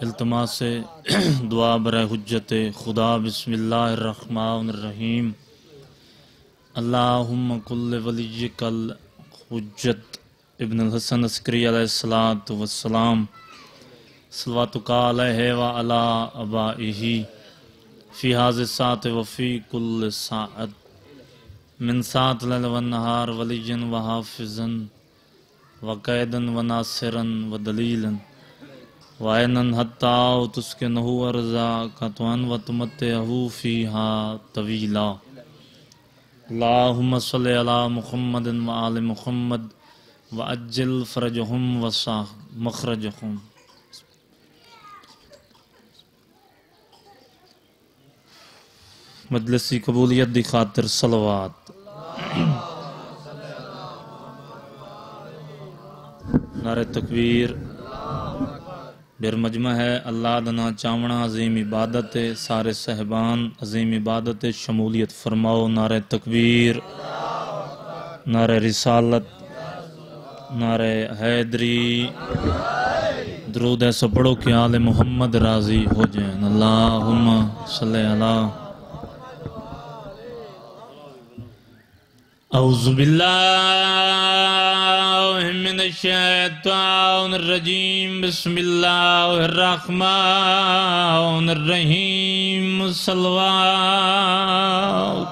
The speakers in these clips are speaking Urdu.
التماس دعا برائے حجت خدا بسم اللہ الرحمن الرحیم اللہم کل ولیک الحجت ابن الحسن عسکری علیہ السلام صلواتک علیہ وعلا آبائہ فی حاضر الساعت وفی کل ساعت من ساعت لیل والنہار ولیجن وحافظن وقیدن وناصرن ودلیلن وَعَيْنًا حَتَّى تُسْكِنُهُ وَرَزَاقَةً وَتُمَتِّعُهُ فِيهَا طَوِيلًا اللهم صل على محمد وآل محمد وعجل فرجهم وسع مخرجهم مجلسی قبولیت دی خاطر صلوات نعرہ تکبیر بیر مجمع ہے اللہ دنا چاونا عظیم عبادت سارے صحبان عظیم عبادت شمولیت فرماؤ نعرہ تکبیر نعرہ رسالت نعرہ حیدری درود ایسا پڑھو کہ آل محمد راضی ہو جائیں اللہم صلی اللہ اعوذ باللہ من الشیطان الرجیم بسم اللہ الرحمن الرحیم صلوات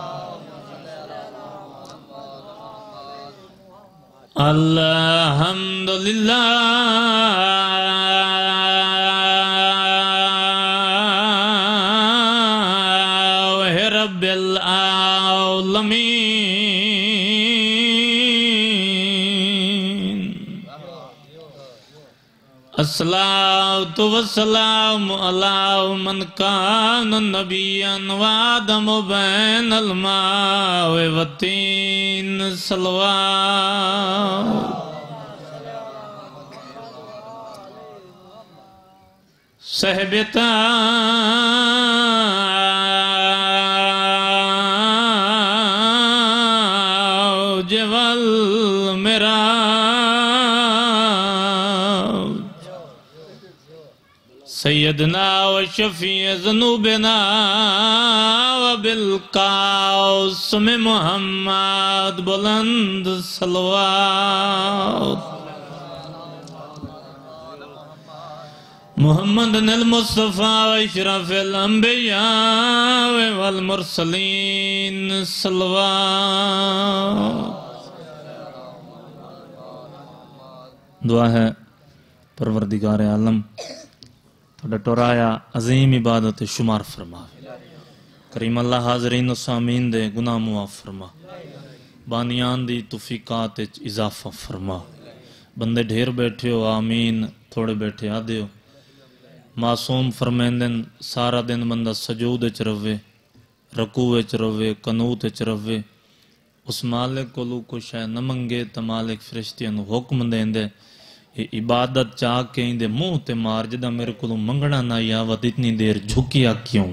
الحمدللہ رب العالمین الصلاة والسلام على من كان نبيا وآدم بين الماء والطين صلوات صحبتا جوال میرا سیدنا و شفیع ذنوبنا و بالقاسم محمد بلند صلوات محمد المصطفى و اشرف الانبیاء والمرسلین صلوات دعا ہے پروردگار عالم ٹورایا عظیم عبادت شمار فرما کریم اللہ حاضرین و سامین دے گناہ معاف فرما بانیان دی توفیقات اضافہ فرما بندے ڈھیر بیٹھے ہو آمین تھوڑے بیٹھے آدھے ہو معصوم فرمیندن سارا دن بندہ سجود اچ روے رکوع اچ روے قنوت اچ روے اس مالک کو لو کو شاید نہ منگے تا مالک فرشتیاں نو حکم دیں دے یہ عبادت چاہ کے اندے منہ تے مار جدہ میرے کو منگنا نہ یاوت اتنی دیر جھکیا کیوں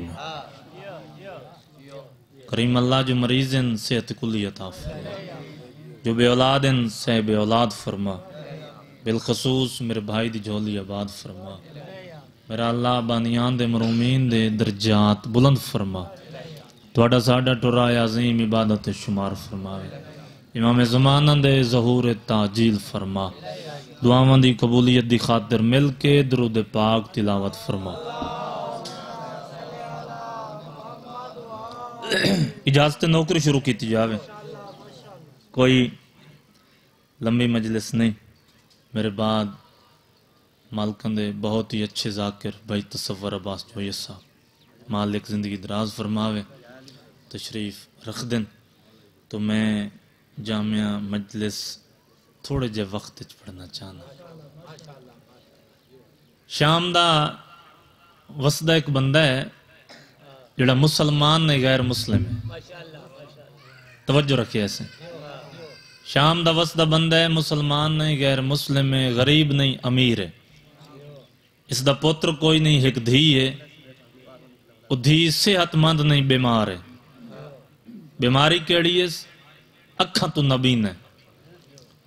کریم اللہ جو مریضن صحت کلی عطا فرما جو بے اولادن سے بے اولاد فرما بالخصوص میرے بھائی دی جھولی آباد فرما میرا اللہ بانیان دے مرومین دے درجات بلند فرما توڑا ساڑا ٹرایا عظیم عبادت شمار فرما امام زمانہ دے ظہور تاجیل فرما دعاواں دی قبولیت دی خاطر مل کے درود پاک تلاوت فرما اجازت نوکری شروع کی جاوے کوئی لمبی مجلس نہیں میرے بعد مالکن دے بہت ہی اچھے ذاکر بھائی تصور عباس جوئی صاحب مالک زندگی دراز فرماوے تشریف رکھ دن تو میں جامعہ مجلس تھوڑے جے وقت پڑھنا چاہنا شام دا وسدہ ایک بندہ ہے جڑا مسلمان نہیں غیر مسلم ہے توجہ رکھے ایسے شام دا وسدہ بندہ ہے مسلمان نہیں غیر مسلم ہے غریب نہیں امیر ہے اس دا پوتر کوئی نہیں ایک دھی ہے وہ دھی صحت مند نہیں بیمار ہے بیماری کیڑی ہے اکھاں تو نبین ہے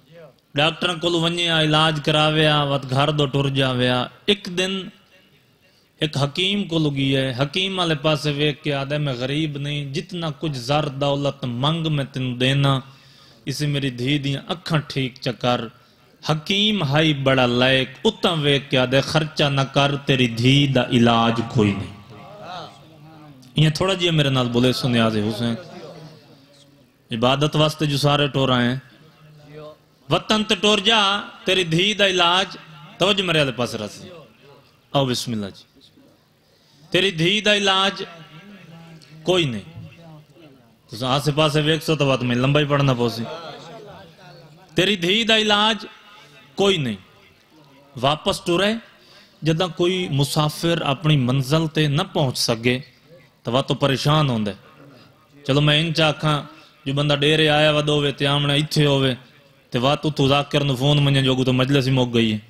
ڈاکٹر کو ونیا علاج کراویا وقت گھر دو ٹر جاویا ایک دن ایک حکیم کو لگی ہے، حکیم والے پاسے ویک کے آدھے میں غریب نہیں، جتنا کچھ زر دولت منگ میں تینوں دینا، اسے میری دھی دیاں اکھاں ٹھیک چکر. حکیم ہائی بڑا لائق، اتنا ویک کے آدھے خرچہ نہ کر، تیری دھی دا علاج کوئی نہیں. یہ تھوڑا جی میرے نال بولے سنیاز حسین. عبادت واسطے جو سارے ٹور آئے ہیں، وطن تے ٹور جا، تیری دھی دا علاج توجہ میرے آدھے پاس رسی. آؤ بسم اللہ جی. تیری دھی دا علاج کوئی نہیں. تو آسے پاسے ویک سو تو بات میں لمبا ہی پڑھنا پوسی. تیری دھی دا علاج کوئی نہیں. واپس ٹورے جدہ کوئی مسافر اپنی منزل تے نہ پہنچ سکے تو وہ تو پریشان ہوں دے. چلو میں ان چاکھاں جو بندہ ڈیرے آیا ودو ہوئے تے آمنے اتھے ہوئے تے وہ تو ذاکر نو فون منجے جو تو مجلس ہی موک گئی ہے.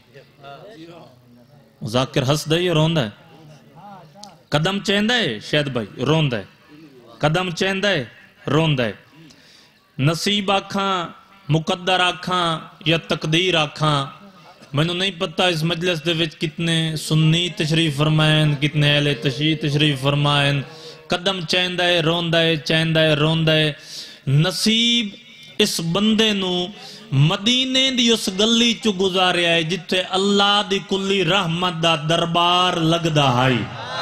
ذاکر ہس دے یا روندہ ہے؟ قدم چیندہ ہے شاید بھائی روندہ ہے. قدم چیندہ ہے روندہ ہے. نصیب آکھاں مقدر آکھاں یا تقدیر آکھاں میں نے نہیں پتہ اس مجلس دے وچ کتنے سنی تشریف فرمائیں کتنے اہل تشیع تشریف فرمائیں. قدم چیندہ ہے روندہ ہے چیندہ ہے روندہ ہے. نصیب اس بندے نو مدینے دی اس گلی چو گزارے آئے جتے اللہ دی کلی رحمت دا دربار لگدا ہائی.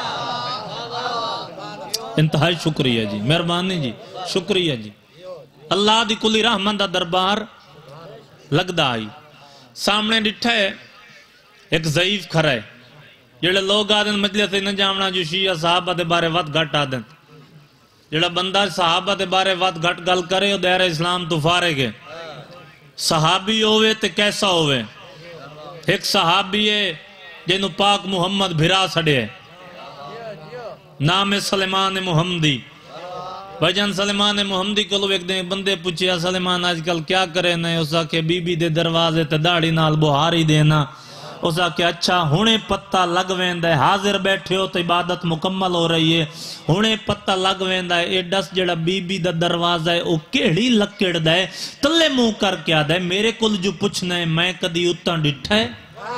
انتہائی شکریہ جی، مہربانی جی، شکریہ جی. اللہ دی کلی رحمت دا دربار لگدا آئی. سامنے ڈٹھا ہے ایک ضعیف کھرا ہے. جڑے لوگ آدھیں مجلس نہ جامنا جو شیعہ صحابہ دے بارے وقت گھٹ آدھیں. جڑا بندہ صحابہ دے بارے وقت گھٹ گل کرے وہ دائرہ اسلام تو فارغ ہے. صحابی ہوئے تے کیسا ہوئے؟ ایک صحابی ہے جنہوں پاک محمد بھرا سڑے ہے، نام سلیمان محمدی. بھجن سلیمان محمدی کو ایک دن بندے پوچھیا سلیمان آج کل کیا کرے نئے؟ اسا کہ بی بی دے دروازے تے داڑھی نال بہاری دینا. اسا کہ اچھا ہونے پتہ لگ ویندہ ہے، حاضر بیٹھے ہو تو عبادت مکمل ہو رہی ہے. ہونے پتہ لگ ویندہ ہے اے ڈس جڑا بی بی دا دروازہ ہے او کیڑی لکڑ دا ہے. تلے منہ کر کے آدھا ہے میرے کل جو پوچھنا ہے میں کدی اتنا ڈٹھا ہے.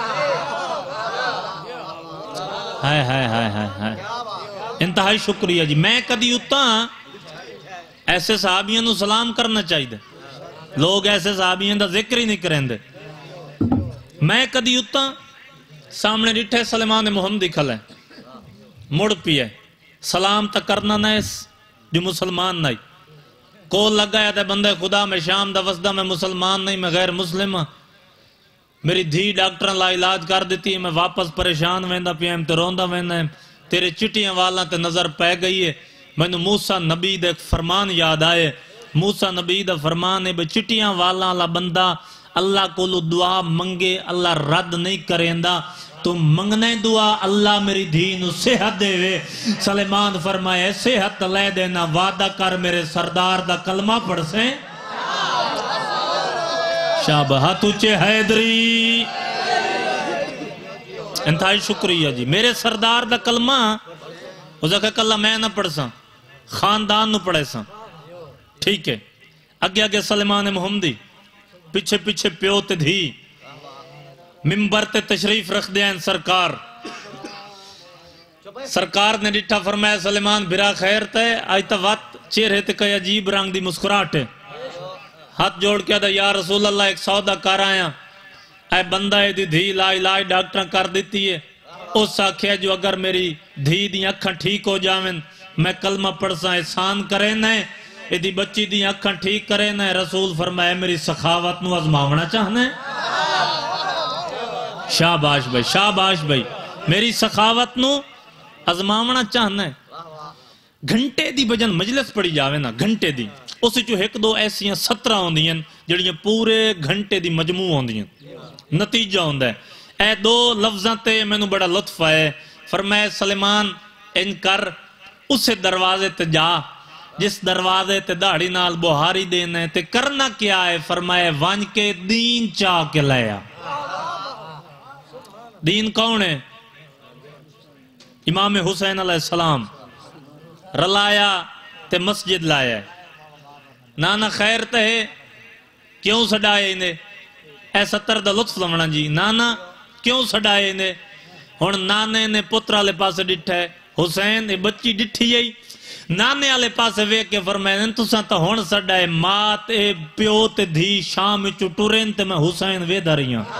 ہائے ہائے ہائے ہائے ہائے. انتہائی شکریہ جی. میں کدی اتنا ایسے صحابیوں نو سلام کرنا چاہیے دے. لوگ ایسے صحابیوں دا ذکر ہی نہیں کریں دے. میں کدی اتنا سامنے ڈٹھے سلیمان محمدی کھلے مڑ پیے سلام تا کرنا نیس جو مسلمان نہیں. کول لگایا دے بندے خدا میں شام دا وسدہ میں مسلمان نہیں میں غیر مسلم. میری دھی ڈاکٹر لا علاج کر دیتی ہے میں واپس پریشان ویندہ پیم تے روندہ ویندہ ہے. تیرے چٹیاں والا تے نظر پہ گئی ہے. میں نے موسیٰ نبی دے فرمان یاد آئے. موسیٰ نبی دے فرمان ہے بے چٹیاں والا اللہ بندہ اللہ کو دعا منگے اللہ رد نہیں کریندا. تو منگنے دعا اللہ میری دین صحت دے وے. سلیمان فرمائے صحت لے دینا وعدہ کر میرے سردار دا کلمہ پڑھ سے. شابہ تجھے حیدری. انتہائی شکریہ جی. میرے سردار دا کلمہ اسے کہ کلہ میں نہ پڑھ ساں خاندان نو پڑھے ساں. ٹھیک ہے. اگے اگے سلیمان محمدی پیچھے پیچھے پیو تے دھی ممبر تے تشریف رکھ دیا سرکار. سرکار نے ڈٹھا فرمایا سلیمان بھرا خیر تے آج تا وقت چہرے تے کئی عجیب رنگ دی مسکراہٹ ہے. ہاتھ جوڑ کے دا یا رسول اللہ ایک سودا کر آیا. اے بندہ ہے دی دھی لا علاج ڈاکٹر کر دیتی ہے. اس آکھیا جو اگر میری دھی دی اکھاں ٹھیک ہو جاویں میں کلمہ پڑھ ساں احسان کرے نہ دی بچی دی اکھاں ٹھیک کرے نہ. رسول فرمائے میری سخاوت نو ازماونا چاہنا ہے. شاباش بھائی شاباش بھائی. میری سخاوت نو ازماونا چاہنا ہے. گھنٹے دی بجن مجلس پڑی جاوے نا گھنٹے دی اس جو ایک دو ایسیاں 17 ہوندیاں جڑیاں پورے گھنٹے دی مجموع ہوندیاں. نتیجہ ہوندہ ہے اے دو لفظاں تے میں نو بڑا لطف آئے. فرمائے سلیمان ان کر اسے دروازے تے جا جس دروازے تے داڑھی نال بہاری دینے تے کرنا کیا ہے. فرمائے وانج کے دین چاہ کے لیا. دین کون ہے؟ امام حسین علیہ السلام رلایا تے مسجد لایا ہے. نانا خیر تے کیوں سڑائے انہیں؟ اے 70 دا لطف لمنا جی. نانا کیوں سڑائے انہیں؟ ہن نانے نے پترا لے پاس ڈٹھا ہے حسین یہ بچی ڈٹھی ہے نانے والے پاس ویکھ کے فرمایا تساں تے ہن سڈا اے ماں تے پیو تے دھی شام وچ ٹرن تے میں حسین ویدا رہی ہاں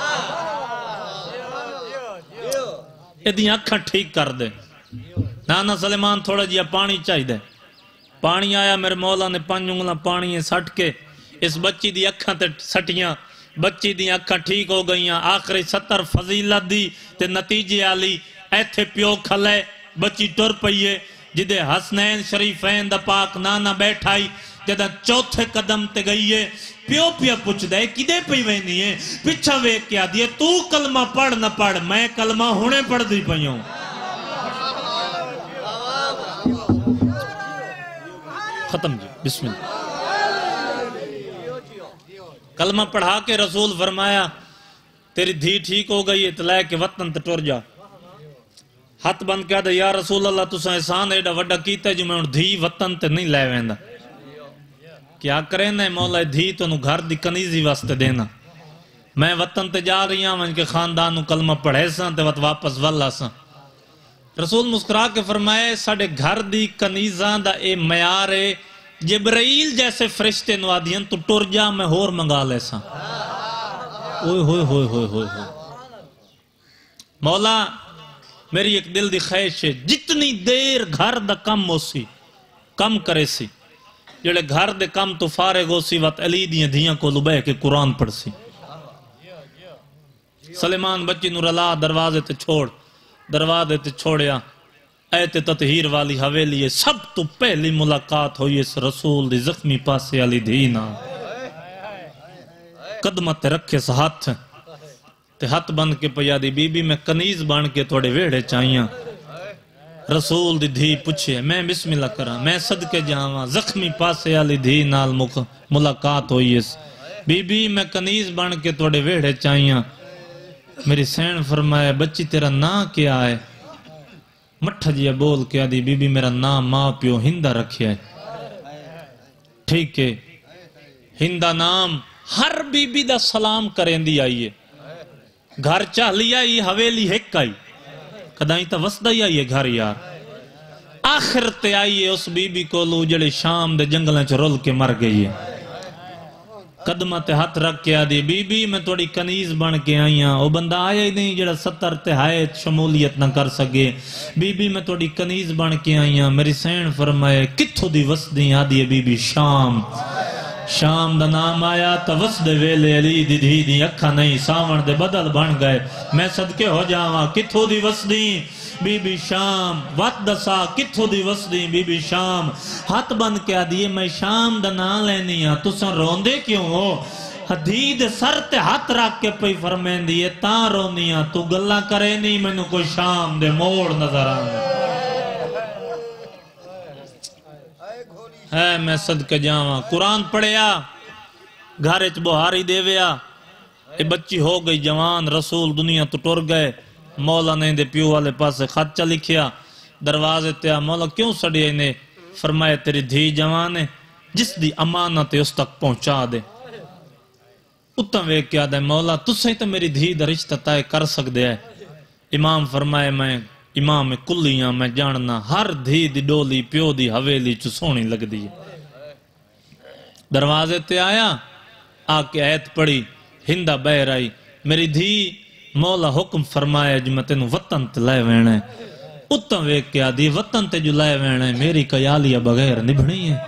ایدیاں اکھاں ٹھیک کر دے نانا سلیمان تھوڑا جیا پانی چاہی دے پانی آیا میرے مولا نے 5 انگلاں پانی سٹ کے اس بچی دی اکھاں تے سٹیاں بچی دی اکھاں ٹھیک ہو گئیاں آخری 70 فضیلت دی تے نتیجے آلی ایتھے پیو کھلے بچی ٹر پئیے جدے حسنین شریفین دا پاک نانا بیٹھائی جدہ چوتھے قدم تے گئیے پیو پیا پوچھ دے کدے پئی وینی ہے پچھا ویک کیا دیئے تو کلمہ پڑھ نہ پڑھ میں کلمہ ہونے پڑھ دی پئی ہوں ختم جی بسم اللہ کلمہ پڑھا کے رسول فرمایا تیری دھی ٹھیک ہو گئی اطلاع کے وطن تے ٹر جا ہاتھ بند کیا دے یا رسول اللہ تساں احسان ایڈا وڈا کیتا ہے جو میں دھی وطن تے نہیں لے ویندا کیا کریں نا مولا دھی تو گھر دی کنیزی واسطے دینا میں وطن تے جا رہی ہوں ان کے خاندان کلمہ پڑھے سان تے واپس والا سان رسول مسکرا کے فرمائے ساڑھے گھر دی کنیزان دا اے معیار ہے جبرائیل جیسے فرشتے نوادین تو ٹر جا میں ہور منگا لے سان اوئے ہوئے ہوئے ہوئے ہوئے مولا میری ایک دل دی خواہش ہے جتنی دیر گھر دا کم ہو سی کم کرے سی جڑے گھر دے کم تو فارغ ہو سی وقت علی دیاں دھیاں کو لبے کے قرآن پڑھ سی سلیمان بچی نور اللہ دروازے تے چھوڑ دروازے تے چھوڑیا ایت تطہیر والی حویلی سب تو پہلی ملاقات ہوئی اس رسول دی زخمی پاسے علی دھینا قدمت رکھے سا ہاتھ تے ہاتھ بند کے پیا دی بی بی میں کنیز بان کے توڑے ویڑے چاہیاں رسول دی دھی پوچھے میں بسم اللہ کرا میں صدقے جاواں زخمی پاسے علی دھی نال ملاقات ہوئی اس بی بی میں کنیز بان کے توڑے ویڑے چاہیاں میری سین فرمائے بچی تیرا نام کیا ہے مٹھا جیا بول کیا دی بی بی میرا نام ماں پیو ہندہ رکھیا ہے ٹھیک ہے ہندہ نام ہر بی بی دا سلام کریں دی آئیے گھر چاہ لیا ہی حویلی ہک آئی کدائیں تا وسدہ ہی آئیے گھر یار آخر تے آئیے اس بی بی کو لو جڑے شام دے جنگلیں چھ رول کے مر گئی ہے قدمہ تے ہاتھ رکھ کے آدھی بی بی میں توڑی کنیز بن کے آئیاں وہ بندہ آیا ہی نہیں جڑا 70 تہایت شمولیت نہ کر سکے بی بی میں توڑی کنیز بن کے آئیاں میری سین فرمائے کتھو دی وسدیں آدھی بی بی شام دا نام آیا تا وسد ویلے علی دی دھی دی اکھا نہیں ساون دے بدل بن گئے میں صدقے ہو جاواں کتھو دی وسدیں بی بی شام وقت دسا کتھو دی وسدیں بی بی شام ہاتھ بند کیا دیئے میں شام دا نام لینی ہاں تساں روندے کیوں ہو حدید سر تے ہاتھ رکھ کے پئی فرمین دیئے تاں رونی ہاں تو گلہ کرے نہیں میں نو کوئی شام دے موڑ نظر آنے ہے میں صدقے جاواں قرآن پڑھیا گھر اچ بہاری دے ویا اے بچی ہو گئی جوان رسول دنیا تو ٹر گئے مولا نے دے پیو والے پاسے خط چا لکھیا دروازے تیا مولا کیوں سڑی اینے فرمائے تیری دھی جوان ہے جس دی امانت اس تک پہنچا دے اتنا وے کیا دے مولا تُس سے تو میری دھی دا رشتہ تائے کر سک دے ہے امام فرمائے میں امام کلیاں میں جاننا ہر دھی دی ڈولی پیو دی حویلی چو سونی لگ دی دروازے تے آیا آکے ایت پڑی ہندہ بہر آئی میری دھی مولا حکم فرمایا جو میں تینوں وطن تے لائے وینے اتنا ویک کیا دی وطن تے جو لائے وینے میری کیالیہ بغیر نبھنی ہے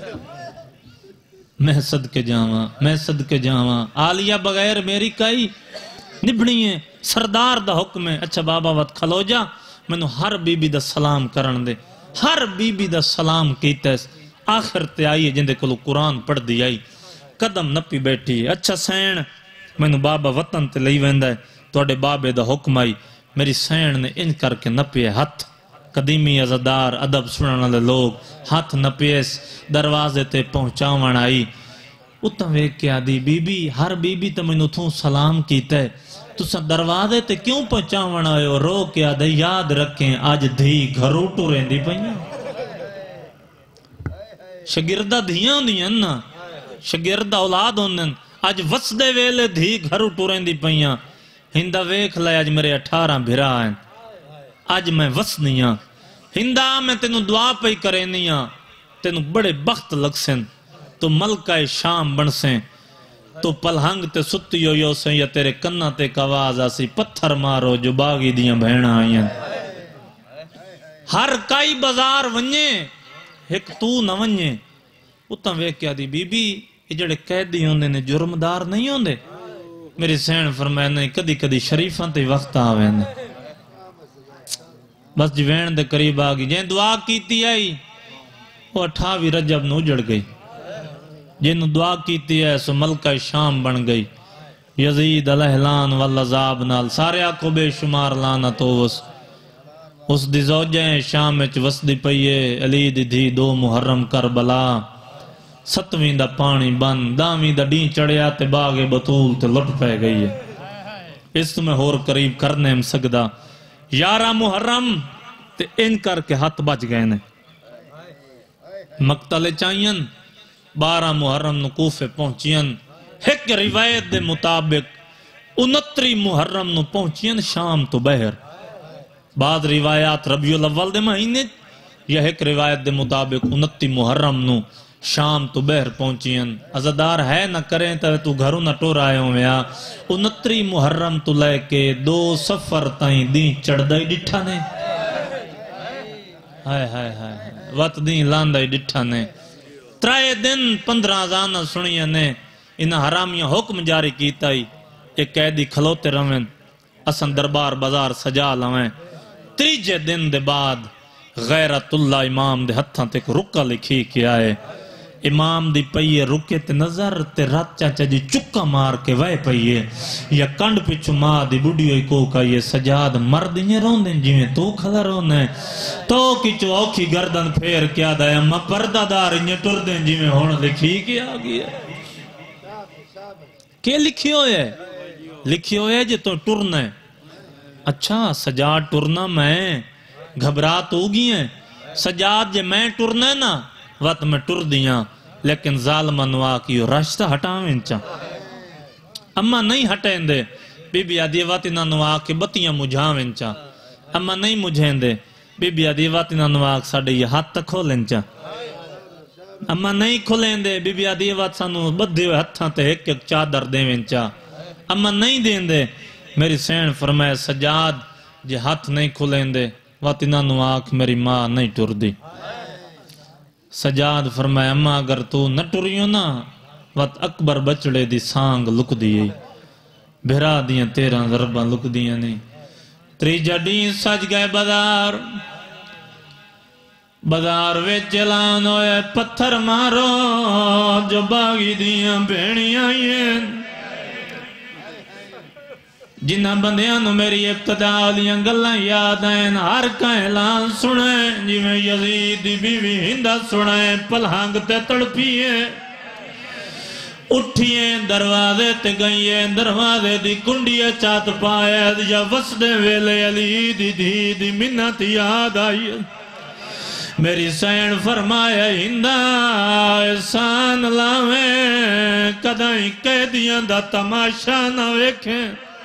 میں صدقے جاواں آلیہ بغیر میری کئی نبھنی ہے سردار دا حکم ہے اچھا بابا وقت کھلو جا میں نو ہر بی بی دا سلام کرن دے ہر بی بی دا سلام کیتا ہے آخر تے آئیے جن دے کلو قرآن پڑھ دی آئی قدم نپی بیٹھی ہے اچھا سین میں نو بابا وطن تے لئی ویندہ ہے توڑے بابے دا حکم آئی میری سین نے ان کر کے نپیے ہاتھ قدیمی عزدار ادب سننے لے لوگ ہاتھ نپیس دروازے تے پہنچاون آئی اتنا ویک کیا دی بی بی ہر بی بی تے میں نو تھوں سلام کیتا ہے تُسا دروازے تے کیوں پہنچاون آئے ہو رو کیا دے یاد رکھیں آج دھی گھرو ٹوریں دی پہنیاں شگردہ دھیاں دیاں نا شگردہ اولاد ہوندن آج وسدے ویلے دھی گھرو ٹوریں دی پہنیاں ہندہ ویکھ لائے آج میرے 18 بھرا ہیں آج میں وسنیاں ہندا میں تینوں دعا پہ کرینیاں تینوں بڑے بخت لگ سن تو ملکہ شام بن سیں تو پلہنگ تے ستیو یو سیں یا تیرے کنہ تے کواز آسی پتھر مارو جو باغی دیاں بہنہ آئیں ہر کائی بازار ونجے ایک تو نہ ونجے اتنا وے کیا دی بی بی یہ جڑے قیدی ہوندے نے جرمدار نہیں ہوندے میری سین فرمائے نہیں کدی کدی شریفان تے وقت آوے نے بس جوین دے قریب آگی جن دعا کیتی آئی وہ 28 رجب نو جڑ گئی جن دعا کیتی ہے سو ملکہ شام بن گئی یزید علیہ لان والعذاب نال سارے آنکھوں بے شمار لانت اس دی زوجیں شام وچ وسدی پئیے علی دی دھی 2 محرم کربلا 7ویں دا پانی بند 10ویں دا ڈین چڑھیا تے باغ بطول تے لٹ پہ گئی ہے اس میں ہور قریب کرنے ہم سکدا 11 محرم تے ان کر کے ہاتھ بچ گئے نے مقتل چائین 12 محرم نو کوفے پہنچین ایک روایت دے مطابق 29 محرم نو پہنچین شام تو بہر بعد روایات ربیع الاول دے مہینے یا ایک روایت دے مطابق 29 محرم نو شام تو بہر پہنچین عزدار ہے نہ کریں تو گھروں نہ ٹور آئے ہوں یا 29 محرم تو لے کے 2 سفر تائیں دین چڑھ دائی ڈٹھا نے ہائے ہائے ہائے وقت دین لان دائی ڈٹھا نے 3 دن 15 زانہ سنیا نے انہا حرامیاں حکم جاری کیتا ہی ایک قیدی کھلوتے رویں اسن دربار بازار سجا لویں 3 دن دے بعد غیرت اللہ امام دے ہتھاں تے کو رکا لکھی کیا ہے امام دی پئیے رکے تے نظر تے رات چاچا جی چکا مار کے وے پئیے یا کنڈ پچھو ماں دی بڑیوئی کو کا یہ سجاد مرد یہ رون دیں جی میں تو کھلا رون ہے تو کچھو اوکھی گردن پھیر کیا دایا ماں پردہ دار یہ ٹر دیں جی میں ہون لکھی کیا گیا کہ لکھی ہوئے جی تو ٹرنا ہے اچھا سجاد ٹرنا میں گھبرات ہوگی ہیں سجاد جے میں ٹرنا نا وقت میں ٹر دیاں لیکن ظالمہ نوا کی راشتہ ہٹاویں چاں اما نہیں ہٹیں دے بی بی آدھی واتینا نوا کے بطیاں مجھاویں چاں اما نہیں مجھیں دے بی بی آدھی واتینا نوا کے ساڑھے یہ ہاتھ تک کھولیں چاں اما نہیں کھولیں دے بی بی آدھی وات سانو بدھے ہوئے ہتھاں تے ایک چادر دیویں چاں اما نہیں دیں دے میری سین فرمائے سجاد جے ہاتھ نہیں کھولیں دے واتینا نوا کے میری ماں نہیں ٹر دی سجاد فرمائے اما اگر تو نہ ٹریوں نا وقت اکبر بچڑے دی سانگ لک دیئے بھرا دیاں 13 ضرباں لک دیاں نہیں 3 ڈین سج گئے بازار ویچ چلان ہوئے پتھر مارو جو باغی دیاں بھینی آئیں جنہ بندیاں نو میری ابتدا لیاں گلہ یاد آئیں ہر کا اعلان سنیں جی میں یزید دی بیوی ہندہ سنیں پلہنگ تے تڑپیے اٹھیے دروازے تے گئیے دروازے دی کنڈیے چات پائے یا وسدے ویلے علی دی دی دی منت یاد آئیے میری سین فرمایا ہندہ احسان لاویں کدائیں قیدیاں دا تماشا نہ ویکھیں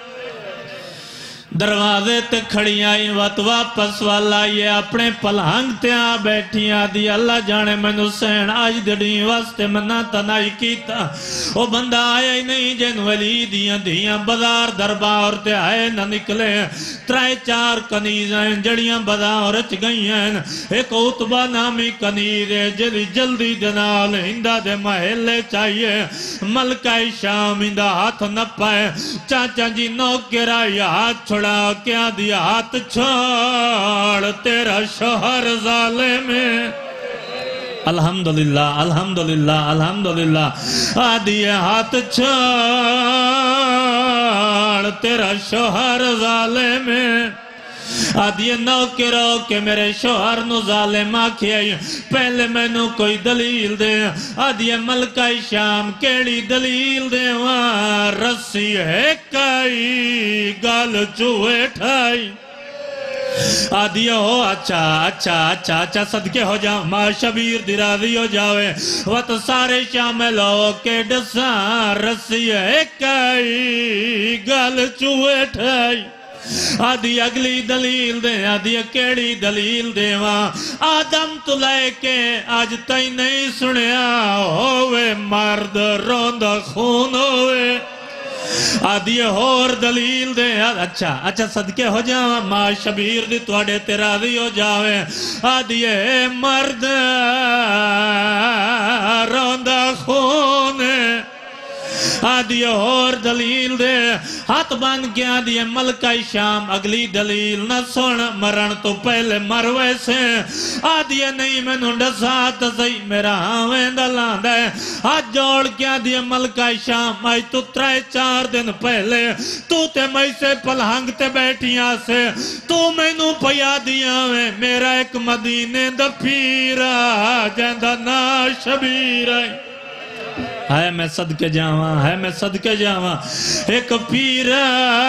دروازے تے کھڑی آئی وقت واپس والا یہ اپنے پلہنگ تے آ بیٹھی آدھی اللہ جانے میں نسین آج دڑی واسطے منا تنائی کیتا وہ بندہ آیا ہی نہیں جن ولی دیاں بازار دربار تے آئے نہ نکلے 3-4 کنیز ہیں جڑیاں بازار اچ گئی ہیں ایک عطبہ نامی کنیز ہے جلدی دنال ہندہ دے محلے چاہیے ملکہ شام ہندہ ہاتھ نہ پائے چاچا جی نوکرہ یا ہاتھ چھوڑا کیا دیا ہاتھ چھوڑ تیرا شوہر ظالم ہے الحمدللہ الحمدللہ الحمدللہ آدھی ہاتھ چھوڑ تیرا شوہر ظالم ہے آدھی نوکرو کہ میرے شوہر نو ظالم آکھیائی پہلے میں نو کوئی دلیل دے آدھی ملکہ شام کیڑی دلیل دے وہاں رسی ہے کئی گال چوئے ٹھائی آدھی ہو اچھا صدقے ہو جاؤ ماں شبیر دی راضی ہو جاوے وقت سارے شامل ہو کے ڈساں رسی ہے کئی گال چوئے ٹھائی آدھی اگلی دلیل دے آدھی کیڑی دلیل دے آدم تو لے کے آج تئی نہیں سنیا ہوئے مرد روندہ خون ہوئے آدھی اور دلیل دے اچھا صدقے ہو جاواں ماں شبیر دی توڑے تیرا دی ہو جاوے آدھی مرد روندہ خون آدھی اور دلیل دے ہاتھ بان کے آدھی ملکہ شام اگلی دلیل نہ سن مرن تو پہلے مروے سے آدھی نہیں میں نو ڈسات سی میرا ہاویں دلان دے ہاتھ جوڑ کے آدھی ملکہ شام آئی تو 3-4 دن پہلے تو تے میں سے پلہنگتے بیٹھیاں سے تو میں نو پیا دیا میں میرا ایک مدینے دا پیرا جیندہ نا شبیر ہے میں صدقے جاواں ایک پیرا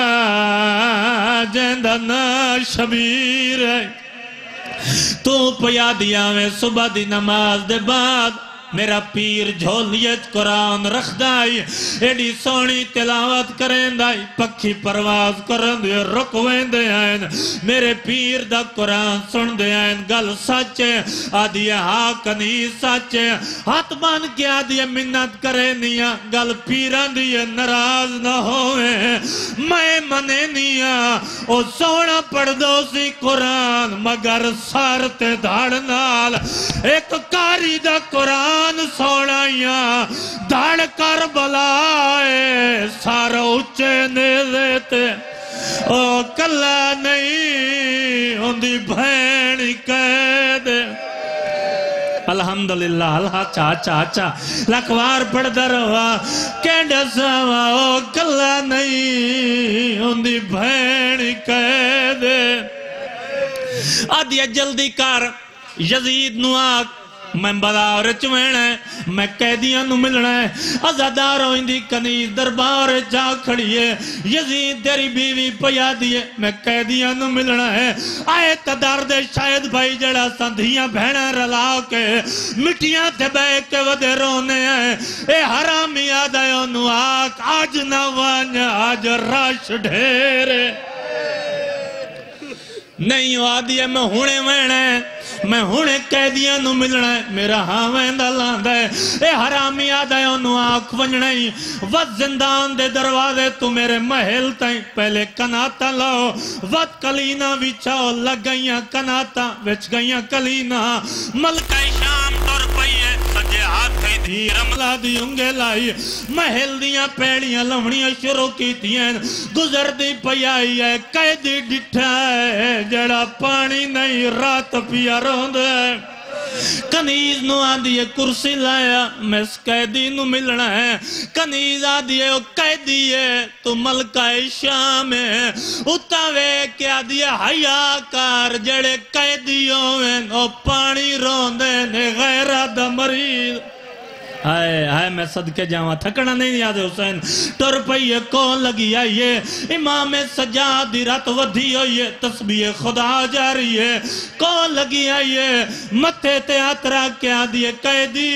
جیندہ نا شبیر تو پیا دیا میں صبح دی نماز دے بعد میرا پیر جھولیت قرآن رکھ دائی ایڈی سونی تلاوت کریں دائی پکھی پرواز کریں دے رکویں دے آئین میرے پیر دا قرآن سن دے آئین گل سچے آدھی ہاں کنی سچے ہاتھ بان کے آدھی منت کریں نیا گل پیران دیئے نراز نہ ہوئے میں منے نیا او سونا پڑھ دو سی قرآن مگر سارتے دھاڑنال ایک کاری دا قرآن سونائیاں دھاڑ کر بلائے سارا اچھے نے دیتے او کلا نہیں ہوندی بھینی کہہ دے الحمدللہ اللہ چاچا لکوار پڑھ دروا کینڈا سوا او کلا نہیں ہوندی بھینی کہہ دے آدھیا جلدی کر یزید نو آگ میں بڑا رچوینا ہے میں قیدیاں نو ملنا ہے ازاداروں اندی کنیز دربار جا کھڑی ہے یزید تیری بیوی پیا دیئے میں قیدیاں نو ملنا ہے آئے تدار دے شاید بھائی جڑا سندھیاں بھینا رلا کے مٹیاں تھے بے کے ودے رونے ہیں اے حرامی آدھائیوں نو آج نوان آج راش ڈھیرے نہیں آدھی ہے میں ہونے وینے میں ہونے قیدیاں نو ملنا ہے میرا ہاویں دلان دے اے حرامی آدھائیوں نو آنکھ ونجنائی وقت زندان دے دروازے تو میرے محل تائیں پہلے کناتا لاؤ وقت کلینا وچاؤ لگ گئیاں کناتا وچ گئیاں کلینا ملکہ شام تر پئیے سجے ہاتھ کئی دھی رملہ دی انگے لائی محل دیاں پیڑیاں لمڑیاں شروع کی تھیں گزر دی پئی ہے قیدی ڈٹھا ہے جڑا پانی نہیں رات پیا روند ہے کنیز نو آدھی کرسی لایا میں اس قیدی نو ملنا ہے کنیز آدھی او قیدی ہے تو ملکہ شام ہے اتاوے کہ آدھی حیاء کار جڑے قیدیوں میں او پانی روندے نے غیرہ دا مریض آئے میں صدقے جاواں تھکنا نہیں یاد حسین ٹر پئیے کون لگی آئیے امام سجاد رات ودھی ہوئیے تسبیح خدا جاری ہے کون لگی آئیے متھے تے اترا کیا دیئے قیدی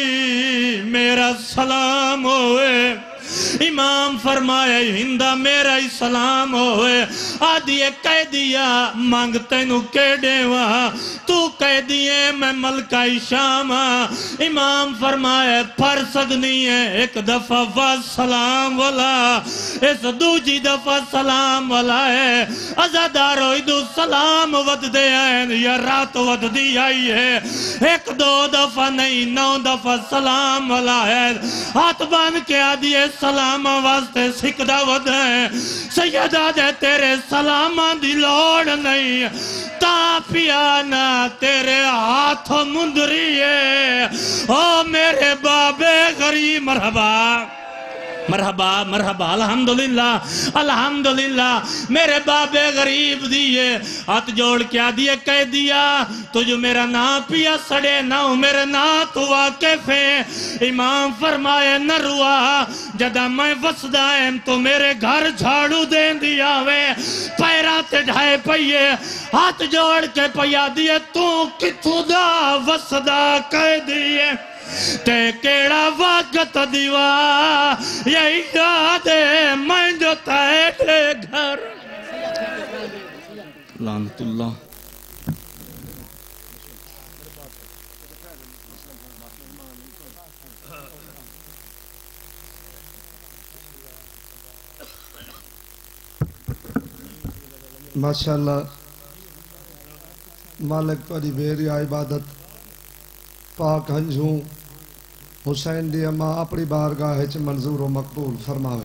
میرا سلام ہوئے امام فرمایا ہندہ میرا ہی سلام ہوئے آدھی قیدیہ مانگتے نو کیڑے وہاں تو قیدیے میں ملکہ شام امام فرمایا پھر سگنی ہے ایک دفعہ والسلام والا اس دوجی دفعہ سلام والا ہے ازادارو ادو سلام ود دے آئین یا رات ود دی آئی ہے ایک دو دفعہ نہیں 9 دفعہ سلام والا ہے ہاتھ بان کے آدھی سلام واسطے سکھدہ ود ہے سیدہ دے تیرے سلامان دی لوڑ نہیں تا پیانا تیرے ہاتھ مندری ہے او میرے بابے غریب مرحبا مرحبا مرحبا الحمدللہ میرے بابے غریب دیئے ہاتھ جوڑ کیا دیئے کہہ دیا تجھ میرا نا پیا سڑے نہ میرے نا تو واقف ہے امام فرمائے نہ روا جدہ میں وسدائیں تو میرے گھر جھاڑو دین دیا وے پیراتے ڈھائے پئیے ہاتھ جوڑ کے پیا دیئے تو کتھو دا وسدہ کہہ دیئے تے کیڑا وقت دیوا یہی یاد ہے میں جو تیرے گھر لعنت اللہ. ماشاءاللہ مالک تاری بیریا عبادت پاک ہنجھوں حسین دی اماں اپنی بارگاہ وچ منظور و مقبول فرماوے.